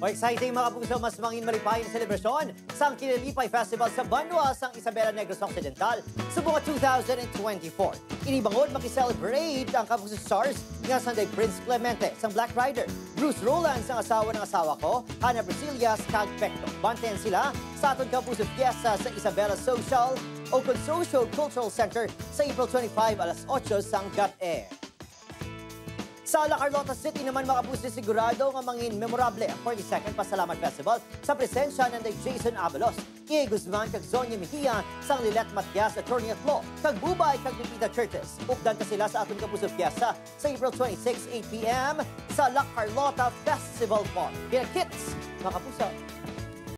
O exciting mga kapuso, mas mangin malipay na selebrasyon sa Kinalipay Festival sa Banwa sa Isabela Negros Occidental sa buwan 2024. Inibangod makiselebrate ang kapuso stars nga Sunday Prince Clemente sang Black Rider, Bruce Roland sang asawa ng asawa ko, Hannah Brasilia Skag Pecto. Bantayan sila sa aton kapuso fiesta sa Isabela Social o Social Cultural Center sa April 25 alas 8 sang GAP-E. Sa La Carlota City naman mga kapuso, sigurado nga mangin memorable ang 42nd Pasalamat Festival sa presensya ng Jason Abalos, Ie Guzman kag Zonia Mejia, sang Lilet Matias Attorney at Law, kag Bubay kag Pipita Curtis. Updan ka sila sa atong kapuso fiesta sa April 26, 8 p.m. sa La Carlota Festival Park. Kaya kits, mga kapuso.